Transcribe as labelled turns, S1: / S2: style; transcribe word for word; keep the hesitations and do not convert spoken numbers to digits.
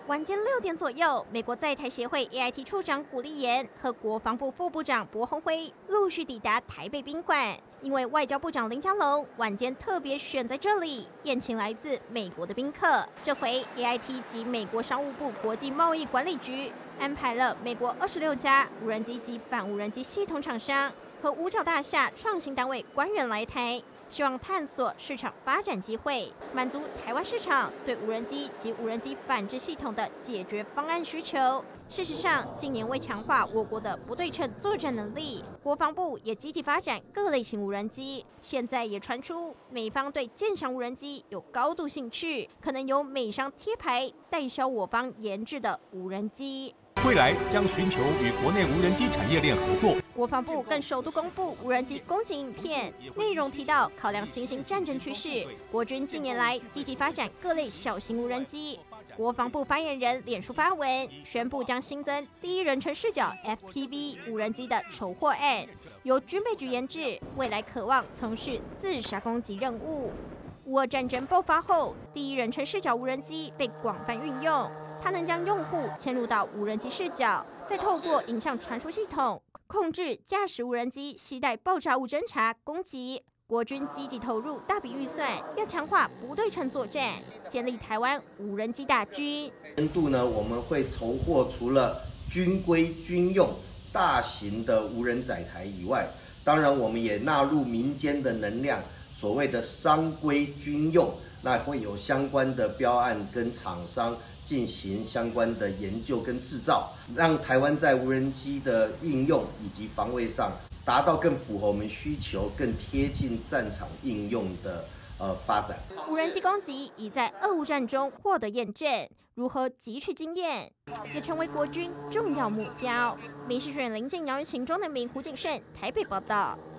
S1: 晚间六点左右，美国在台协会 A I T 处长古立言和国防部副部长柏宏辉陆续抵达台北宾馆，因为外交部长林佳龙晚间特别选在这里宴请来自美国的宾客。这回 A I T 及美国商务部国际贸易管理局安排了美国二十六家无人机及反无人机系统厂商和五角大厦创新单位官员来台。 希望探索市场发展机会，满足台湾市场对无人机及无人机反制系统的解决方案需求。事实上，近年为强化我国的不对称作战能力，国防部也积极发展各类型无人机。现在也传出美方对舰上无人机有高度兴趣，可能由美商贴牌代销我方研制的无人机。
S2: 未来将寻求与国内无人机产业链合作。
S1: 国防部更首度公布无人机攻击影片，内容提到考量新兴战争趋势，国军近年来积极发展各类小型无人机。国防部发言人脸书发文宣布，将新增第一人称视角 F P V 无人机的筹获案，由军备局研制，未来渴望从事自杀攻击任务。乌俄战争爆发后，第一人称视角无人机被广泛运用。 它能将用户嵌入到无人机视角，再透过影像传输系统控制驾驶无人机携带爆炸物侦察攻击。国军积极投入大笔预算，要强化不对称作战，建立台湾无人机大军。
S3: 年度呢，我们会筹获除了军规军用大型的无人载台以外，当然我们也纳入民间的能量，所谓的商规军用，那会有相关的标案跟厂商。 进行相关的研究跟制造，让台湾在无人机的应用以及防卫上达到更符合我们需求、更贴近战场应用的呃发展。
S1: 无人机攻击已在俄乌战中获得验证，如何汲取经验，也成为国军重要目标。民视新闻林静、姚玉晴、庄能明、胡景顺台北报道。